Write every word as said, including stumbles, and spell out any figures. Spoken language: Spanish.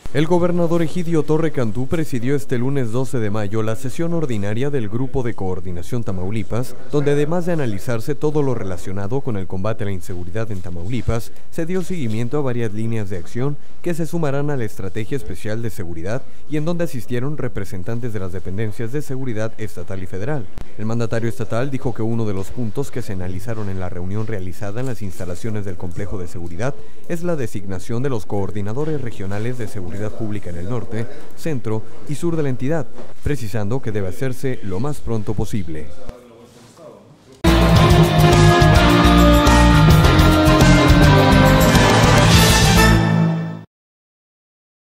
El gobernador Egidio Torre Cantú presidió este lunes doce de mayo la sesión ordinaria del Grupo de Coordinación Tamaulipas, donde además de analizarse todo lo relacionado con el combate a la inseguridad en Tamaulipas, se dio seguimiento a varias líneas de acción que se sumarán a la Estrategia Especial de Seguridad y en donde asistieron representantes de las dependencias de seguridad estatal y federal. El mandatario estatal dijo que uno de los puntos que se analizaron en la reunión realizada en las instalaciones del complejo de seguridad es la designación de los coordinadores regionales de seguridad pública en el norte, centro y sur de la entidad, precisando que debe hacerse lo más pronto posible.